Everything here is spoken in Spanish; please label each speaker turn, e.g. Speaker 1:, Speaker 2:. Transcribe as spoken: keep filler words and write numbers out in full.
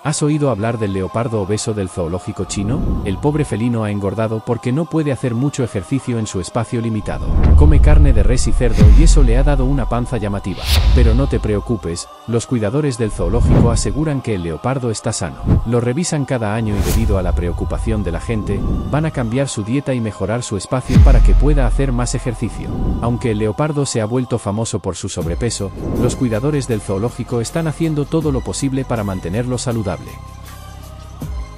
Speaker 1: ¿Has oído hablar del leopardo obeso del zoológico chino? El pobre felino ha engordado porque no puede hacer mucho ejercicio en su espacio limitado. Come carne de res y cerdo y eso le ha dado una panza llamativa. Pero no te preocupes, los cuidadores del zoológico aseguran que el leopardo está sano. Lo revisan cada año y debido a la preocupación de la gente, van a cambiar su dieta y mejorar su espacio para que pueda hacer más ejercicio. Aunque el leopardo se ha vuelto famoso por su sobrepeso, los cuidadores del zoológico están haciendo todo lo posible para mantenerlo saludable.